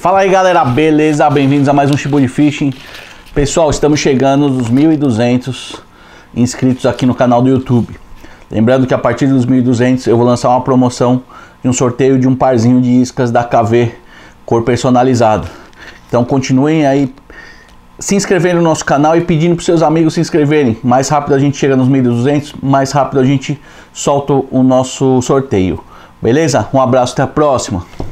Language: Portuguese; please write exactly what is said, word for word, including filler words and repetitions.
Fala aí galera, beleza? Bem-vindos a mais um Shiburi Fishing. Pessoal, estamos chegando nos mil e duzentos inscritos aqui no canal do YouTube. Lembrando que a partir dos mil e duzentos eu vou lançar uma promoção de um sorteio de um parzinho de iscas da K V cor personalizado. Então continuem aí se inscrevendo no nosso canal e pedindo para seus amigos se inscreverem. Mais rápido a gente chega nos mil e duzentos, mais rápido a gente solta o nosso sorteio. Beleza? Um abraço, até a próxima.